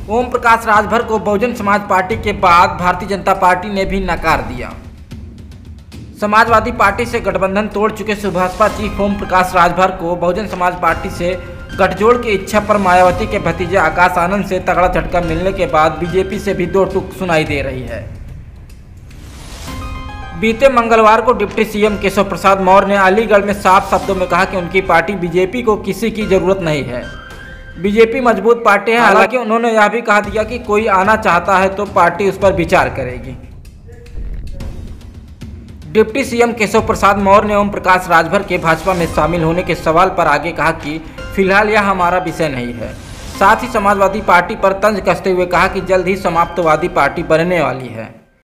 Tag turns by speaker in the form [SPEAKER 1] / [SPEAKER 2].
[SPEAKER 1] ओम प्रकाश राजभर को बहुजन समाज पार्टी के बाद भारतीय जनता पार्टी ने भी नकार दिया। समाजवादी पार्टी से गठबंधन तोड़ चुके सुभाषपा चीफ ओम प्रकाश राजभर को बहुजन समाज पार्टी से गठजोड़ की इच्छा पर मायावती के भतीजे आकाश आनंद से तगड़ा झटका मिलने के बाद बीजेपी से भी दो टूक सुनाई दे रही है। बीते मंगलवार को डिप्टी सीएम केशव प्रसाद मौर्य ने अलीगढ़ में साफ शब्दों में कहा कि उनकी पार्टी बीजेपी को किसी की जरूरत नहीं है। बीजेपी मजबूत पार्टी है। हालांकि उन्होंने यह भी कहा दिया कि कोई आना चाहता है तो पार्टी उस पर विचार करेगी। डिप्टी सीएम केशव प्रसाद मौर्य ने ओम प्रकाश राजभर के भाजपा में शामिल होने के सवाल पर आगे कहा कि फिलहाल यह हमारा विषय नहीं है। साथ ही समाजवादी पार्टी पर तंज कसते हुए कहा कि जल्द ही समाप्तवादी पार्टी बनने वाली है।